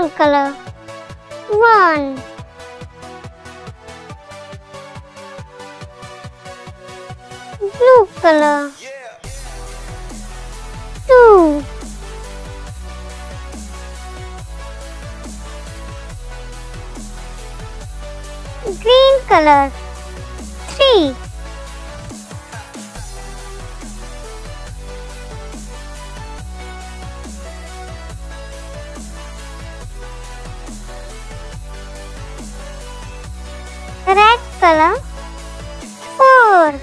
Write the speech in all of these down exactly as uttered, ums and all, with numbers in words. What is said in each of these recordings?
Brown color. one. Blue color. two. Green color. three. Red color. four.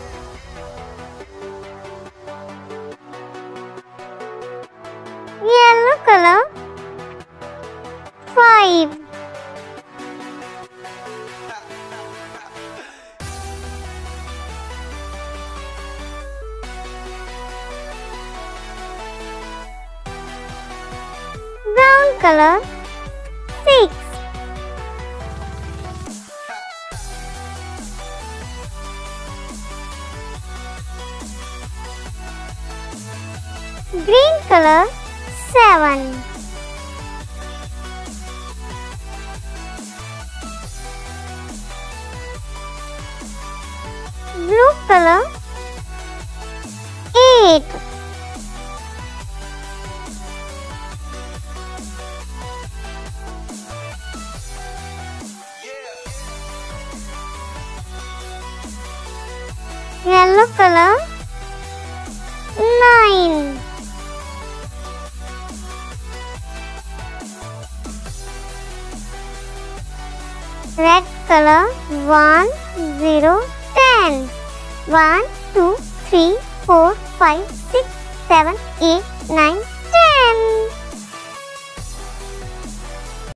Yellow color. five. Brown color. six. Green color. seven. Blue color. eight. Yellow color. nine. Red color. one, zero, ten. one, two, three, four, five, six, seven, eight, nine, ten.